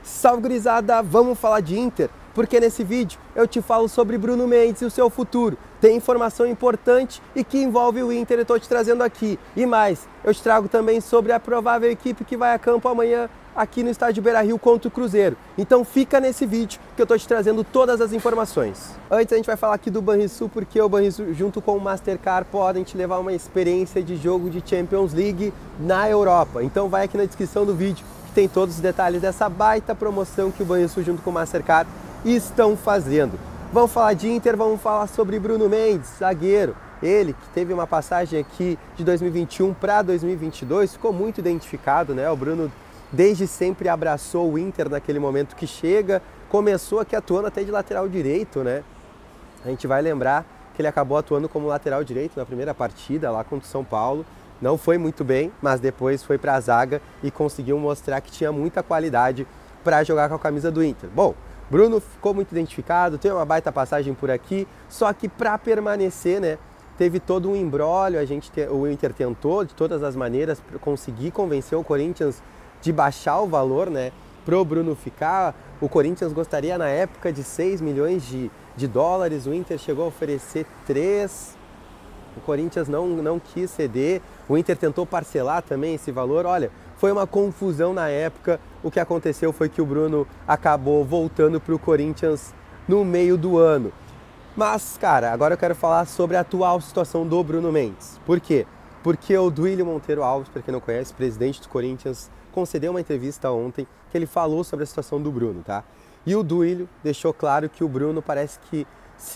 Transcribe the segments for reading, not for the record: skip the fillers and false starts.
Salve gurizada, vamos falar de Inter? Porque nesse vídeo eu te falo sobre Bruno Mendes e o seu futuro. Tem informação importante e que envolve o Inter e estou te trazendo aqui. E mais, eu te trago também sobre a provável equipe que vai a campo amanhã aqui no estádio Beira-Rio contra o Cruzeiro. Então fica nesse vídeo que eu estou te trazendo todas as informações. Antes a gente vai falar aqui do Banrisul, porque o Banrisul junto com o Mastercard podem te levar uma experiência de jogo de Champions League na Europa. Então vai aqui na descrição do vídeo que tem todos os detalhes dessa baita promoção que o Banrisul junto com o Mastercard estão fazendo. Vamos falar de Inter, vamos falar sobre Bruno Mendes, zagueiro. Ele que teve uma passagem aqui de 2021 para 2022, ficou muito identificado, né? O Bruno desde sempre abraçou o Inter naquele momento que chega, começou aqui atuando até de lateral direito, né? A gente vai lembrar que ele acabou atuando como lateral direito na primeira partida lá contra o São Paulo. Não foi muito bem, mas depois foi para a zaga e conseguiu mostrar que tinha muita qualidade para jogar com a camisa do Inter. Bom, Bruno ficou muito identificado, tem uma baita passagem por aqui, só que para permanecer, né, teve todo um imbróglio, o Inter tentou de todas as maneiras conseguir convencer o Corinthians de baixar o valor, né, pro Bruno ficar. O Corinthians gostaria na época de 6 milhões de dólares, o Inter chegou a oferecer 3, o Corinthians não quis ceder, o Inter tentou parcelar também esse valor. Olha, foi uma confusão na época. O que aconteceu foi que o Bruno acabou voltando para o Corinthians no meio do ano. Mas, cara, agora eu quero falar sobre a atual situação do Bruno Mendes. Por quê? Porque o Duílio Monteiro Alves, para quem não conhece, presidente do Corinthians, concedeu uma entrevista ontem que ele falou sobre a situação do Bruno, tá? E o Duílio deixou claro que o Bruno parece que se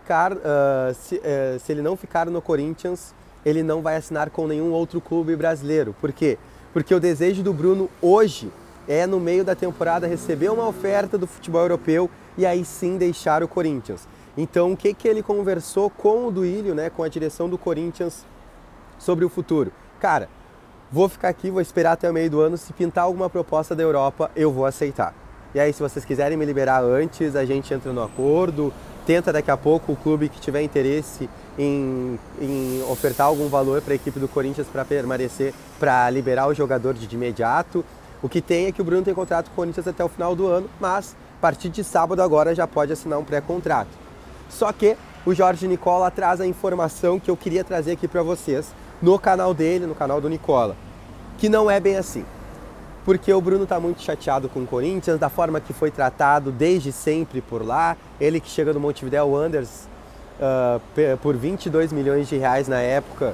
ele não ficar no Corinthians, ele não vai assinar com nenhum outro clube brasileiro. Por quê? Porque o desejo do Bruno hoje é, no meio da temporada, receber uma oferta do futebol europeu e aí sim deixar o Corinthians. Então, o que ele conversou com o Duílio, né, com a direção do Corinthians sobre o futuro? Cara, vou ficar aqui, vou esperar até o meio do ano, se pintar alguma proposta da Europa, eu vou aceitar. E aí, se vocês quiserem me liberar antes, a gente entra no acordo, tenta daqui a pouco o clube que tiver interesse em ofertar algum valor para a equipe do Corinthians para permanecer, para liberar o jogador de imediato. O que tem é que o Bruno tem contrato com o Corinthians até o final do ano, mas a partir de sábado agora já pode assinar um pré-contrato. Só que o Jorge Nicola traz a informação que eu queria trazer aqui para vocês no canal dele, no canal do Nicola, que não é bem assim. Porque o Bruno está muito chateado com o Corinthians, da forma que foi tratado desde sempre por lá. Ele que chega do Montevideo Wanderers por 22 milhões de reais na época,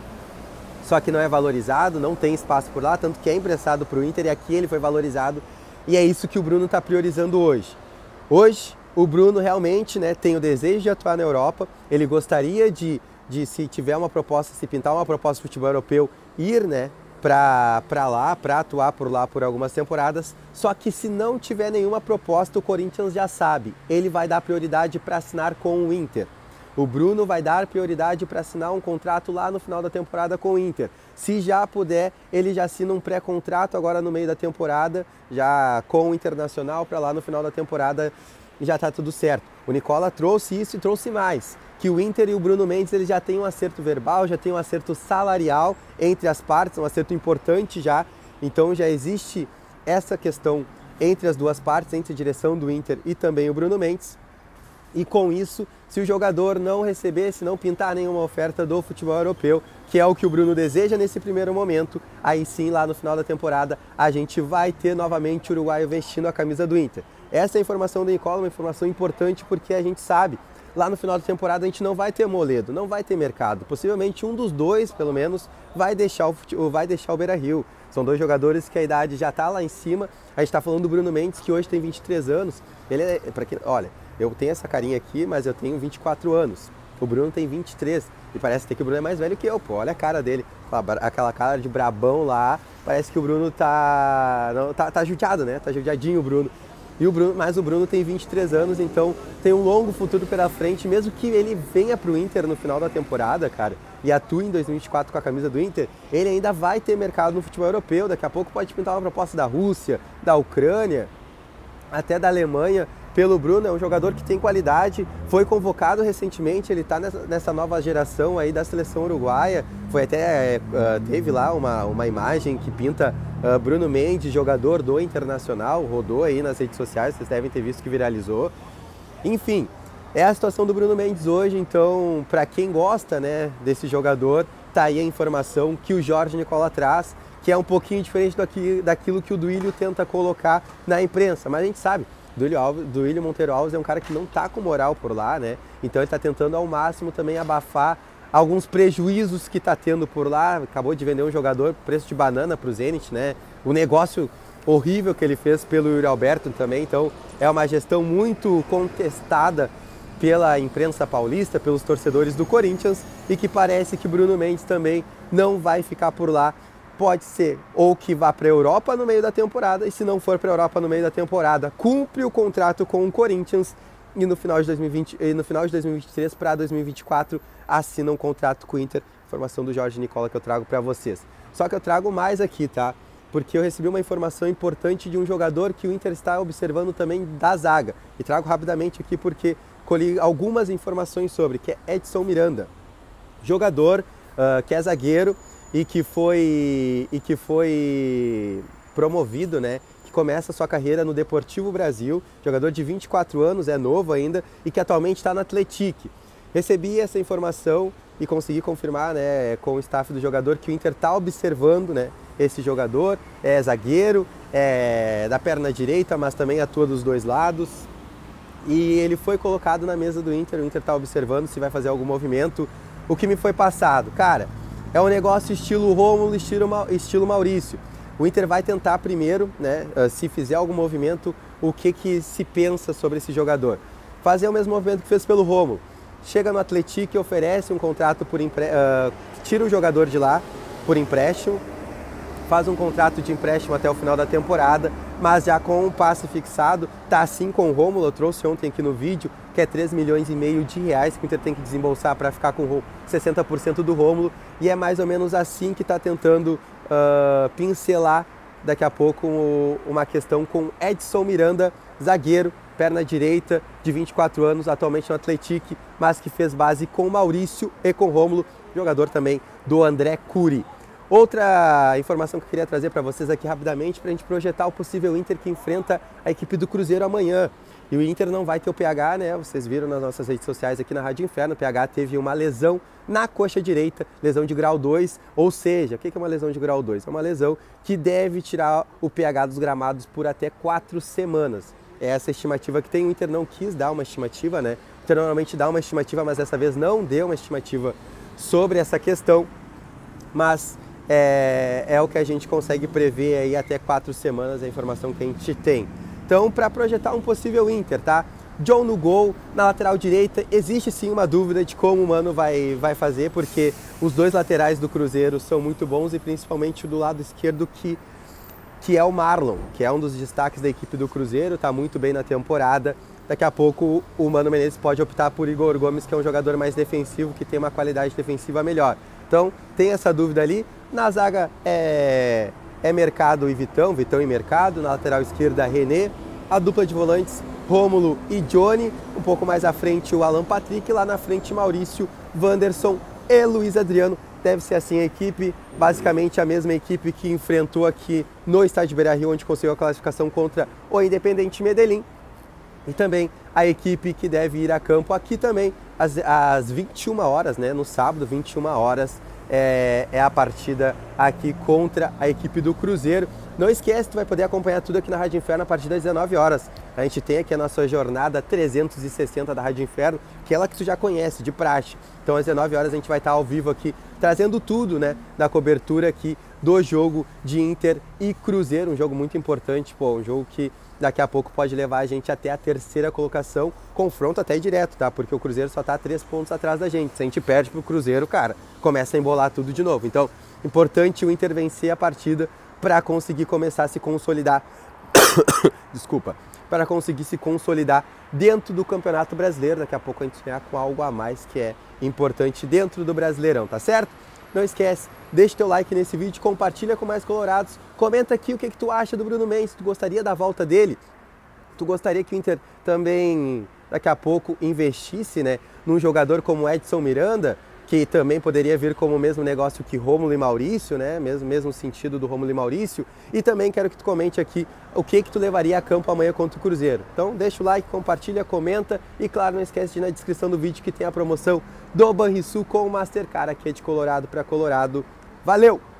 só que não é valorizado, não tem espaço por lá, tanto que é emprestado para o Inter e aqui ele foi valorizado. E é isso que o Bruno está priorizando hoje. Hoje, o Bruno realmente, né, tem o desejo de atuar na Europa, ele gostaria de se tiver uma proposta, se pintar uma proposta de futebol europeu, ir, né, para lá, para atuar por lá por algumas temporadas. Só que se não tiver nenhuma proposta, o Corinthians já sabe, ele vai dar prioridade para assinar com o Inter. O Bruno vai dar prioridade para assinar um contrato lá no final da temporada com o Inter. Se já puder, ele já assina um pré-contrato agora no meio da temporada, já com o Internacional, para lá no final da temporada já está tudo certo. O Nicola trouxe isso e trouxe mais, que o Inter e o Bruno Mendes eles já têm um acerto verbal, já tem um acerto salarial entre as partes, um acerto importante já. Então já existe essa questão entre as duas partes, entre a direção do Inter e também o Bruno Mendes. E com isso, se o jogador não receber, se não pintar nenhuma oferta do futebol europeu, que é o que o Bruno deseja nesse primeiro momento, aí sim, lá no final da temporada, a gente vai ter novamente o uruguaio vestindo a camisa do Inter. Essa é a informação do Nicola, uma informação importante porque a gente sabe, lá no final da temporada a gente não vai ter Moledo, não vai ter mercado. Possivelmente um dos dois, pelo menos, vai deixar o Beira-Rio. São dois jogadores que a idade já está lá em cima. A gente está falando do Bruno Mendes, que hoje tem 23 anos. Ele é, olha, eu tenho essa carinha aqui, mas eu tenho 24 anos. O Bruno tem 23 e parece até que o Bruno é mais velho que eu, pô. Olha a cara dele, aquela cara de brabão lá. Parece que o Bruno tá judiado, né? Tá judiadinho o Bruno. Mas o Bruno tem 23 anos, então tem um longo futuro pela frente. Mesmo que ele venha pro Inter no final da temporada, cara, e atue em 2024 com a camisa do Inter, ele ainda vai ter mercado no futebol europeu. Daqui a pouco pode pintar uma proposta da Rússia, da Ucrânia, até da Alemanha. Pelo Bruno, é um jogador que tem qualidade, foi convocado recentemente, ele está nessa nova geração aí da seleção uruguaia. Foi até, teve lá uma imagem que pinta Bruno Mendes, jogador do Internacional, rodou aí nas redes sociais, vocês devem ter visto que viralizou. Enfim, é a situação do Bruno Mendes hoje, então para quem gosta, né, desse jogador, tá aí a informação que o Jorge Nicola traz, que é um pouquinho diferente daquilo que o Duílio tenta colocar na imprensa, mas a gente sabe, Duílio Monteiro Alves é um cara que não tá com moral por lá, né? Então ele tá tentando ao máximo também abafar alguns prejuízos que tá tendo por lá. Acabou de vender um jogador, preço de banana pro Zenit, né? O negócio horrível que ele fez pelo Yuri Alberto também, então é uma gestão muito contestada pela imprensa paulista, pelos torcedores do Corinthians, e que parece que Bruno Mendes também não vai ficar por lá. Pode ser ou que vá para a Europa no meio da temporada, e se não for para a Europa no meio da temporada, cumpre o contrato com o Corinthians e no final de 2023 para 2024 assina um contrato com o Inter. Informação do Jorge Nicola que eu trago para vocês. Só que eu trago mais aqui, tá? Porque eu recebi uma informação importante de um jogador que o Inter está observando também da zaga. E trago rapidamente aqui porque colhi algumas informações sobre, que é Edson Miranda. Jogador que é zagueiro, e que foi promovido, né? Que começa a sua carreira no Deportivo Brasil, jogador de 24 anos, é novo ainda, e que atualmente está no Atlético. Recebi essa informação e consegui confirmar, né, com o staff do jogador que o Inter está observando, né, esse jogador. É zagueiro, é da perna direita, mas também atua dos dois lados. E ele foi colocado na mesa do Inter, o Inter está observando se vai fazer algum movimento. O que me foi passado? Cara, é um negócio estilo Rômulo, estilo Maurício. O Inter vai tentar primeiro, né, se fizer algum movimento, o que se pensa sobre esse jogador. Fazer o mesmo movimento que fez pelo Rômulo. Chega no Atlético e oferece um contrato tira o jogador de lá por empréstimo, faz um contrato de empréstimo até o final da temporada, mas já com um passe fixado. Tá assim com o Rômulo, eu trouxe ontem aqui no vídeo, que é 3,5 milhões de reais que o Inter tem que desembolsar para ficar com 60% do Rômulo, e é mais ou menos assim que está tentando pincelar daqui a pouco uma questão com Edson Miranda, zagueiro, perna direita, de 24 anos, atualmente no Atlético, mas que fez base com Maurício e com Rômulo, jogador também do André Curi. Outra informação que eu queria trazer para vocês aqui rapidamente, para a gente projetar o possível Inter que enfrenta a equipe do Cruzeiro amanhã. E o Inter não vai ter o PH, né? Vocês viram nas nossas redes sociais aqui na Rádio Inferno, o PH teve uma lesão na coxa direita, lesão de grau 2, ou seja, o que é uma lesão de grau 2? É uma lesão que deve tirar o PH dos gramados por até 4 semanas. É essa estimativa que tem. O Inter não quis dar uma estimativa, né? O Inter normalmente dá uma estimativa, mas dessa vez não deu uma estimativa sobre essa questão, mas é o que a gente consegue prever aí até 4 semanas, a informação que a gente tem. Então, para projetar um possível Inter, tá? John no gol, na lateral direita, existe sim uma dúvida de como o Mano vai fazer, porque os dois laterais do Cruzeiro são muito bons, e principalmente o do lado esquerdo, que é o Marlon, que é um dos destaques da equipe do Cruzeiro, tá muito bem na temporada. Daqui a pouco o Mano Menezes pode optar por Igor Gomes, que é um jogador mais defensivo, que tem uma qualidade defensiva melhor. Então, tem essa dúvida ali. Na zaga é Mercado e Vitão e Mercado. Na lateral esquerda, René. A dupla de volantes, Rômulo e Johnny. Um pouco mais à frente, o Alan Patrick. Lá na frente, Maurício, Wanderson e Luiz Adriano. Deve ser assim a equipe, basicamente a mesma equipe que enfrentou aqui no estádio Beira-Rio, onde conseguiu a classificação contra o Independiente Medellín. E também a equipe que deve ir a campo aqui também às 21 horas, né? No sábado, 21 horas, é a partida aqui contra a equipe do Cruzeiro. Não esquece, tu vai poder acompanhar tudo aqui na Rádio Inferno a partir das 19 horas. A gente tem aqui a nossa jornada 360 da Rádio Inferno, aquela que tu já conhece, de praxe. Então às 19 horas a gente vai estar ao vivo aqui, trazendo tudo, né, da cobertura aqui do jogo de Inter e Cruzeiro. Um jogo muito importante, pô, um jogo que daqui a pouco pode levar a gente até a 3ª colocação, confronto até direto, tá? Porque o Cruzeiro só tá 3 pontos atrás da gente. Se a gente perde pro Cruzeiro, cara, começa a embolar tudo de novo. Então, importante o Inter vencer a partida para conseguir começar a se consolidar, desculpa, para conseguir se consolidar dentro do Campeonato Brasileiro. Daqui a pouco a gente sonhar com algo a mais que é importante dentro do Brasileirão, tá certo? Não esquece, deixa teu like nesse vídeo, compartilha com mais colorados, comenta aqui o que tu acha do Bruno Mendes, tu gostaria da volta dele? Tu gostaria que o Inter também, daqui a pouco, investisse, né, num jogador como Edson Miranda? que também poderia vir como o mesmo negócio que Rômulo e Maurício, né? Mesmo sentido do Rômulo e Maurício. E também quero que tu comente aqui o que tu levaria a campo amanhã contra o Cruzeiro. Então deixa o like, compartilha, comenta e claro, não esquece de ir na descrição do vídeo que tem a promoção do Banrisul com o Mastercard, aqui é de Colorado para Colorado. Valeu!